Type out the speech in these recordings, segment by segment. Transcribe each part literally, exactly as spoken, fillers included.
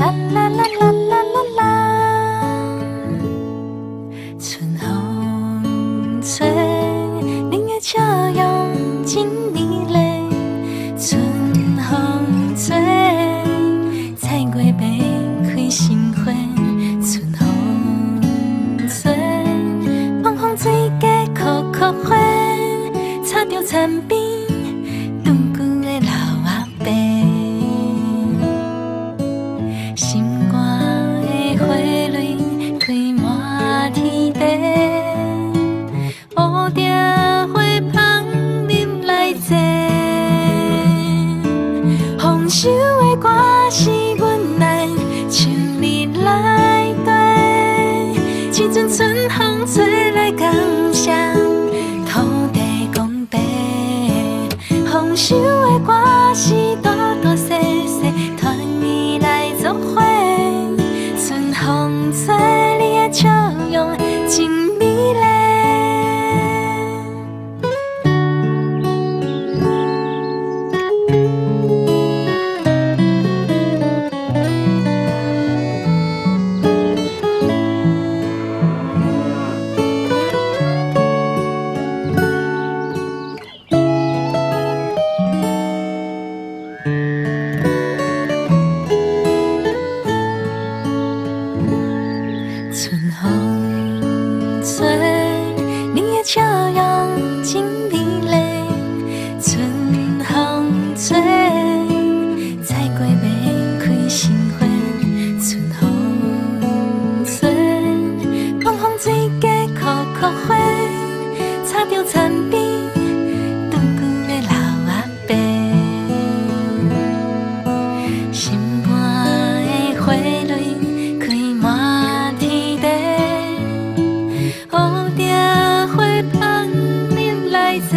啦啦啦啦啦啦啦，春风吹，你的笑容真美丽。春风吹，菜月白开心花。春风吹，风风水家苦苦花，插着田边长久的老阿伯。心肝的花蕊开满天地，乌蝶花香林来坐。丰收的歌是阮来唱你来对，这阵春风吹来感谢土地公伯。丰收的歌是大大细细团圆来作伙，春风吹你的笑容真美丽。春风吹，你的笑容真美丽。春风吹，菜瓜要开新花。春风吹，风风水家苦苦花，插着田边长久的老阿伯。心肝的花蕊开满天地，乌蝶花香林来坐。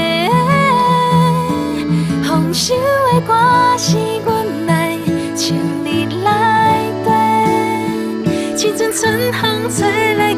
丰收的歌是阮来唱你来对，这阵春风吹来